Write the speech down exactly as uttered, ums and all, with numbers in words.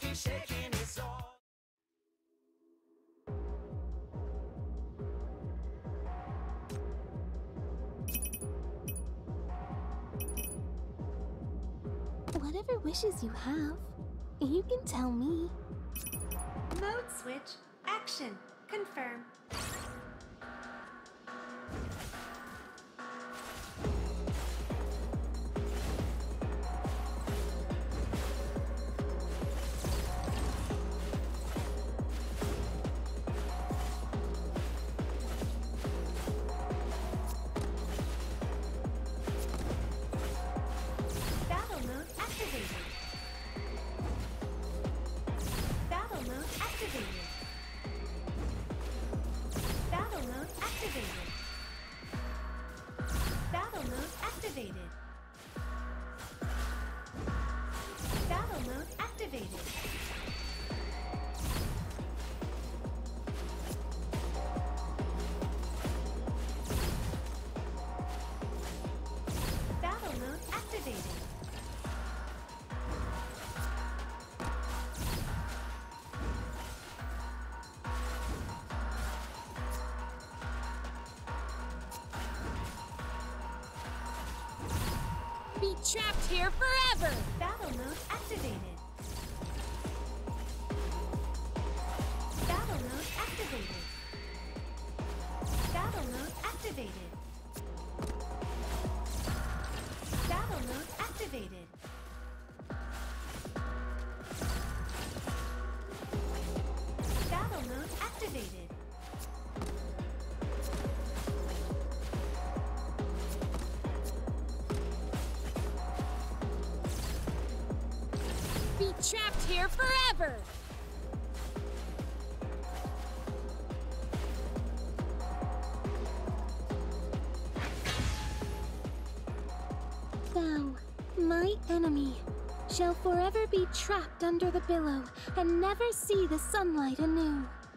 shaking his all. Whatever wishes you have, you can tell me. Mode switch. Action. Confirm. Battle mode activated. Battle mode activated. Battle mode activated. Battle mode activated. Battle mode activated. Battle mode activated. Be trapped here forever! Battle mode activated. Battle mode activated. Battle mode activated. Battle mode activated. Battle mode activated. Be trapped here forever! Thou, my enemy, shall forever be trapped under the billow and never see the sunlight anew.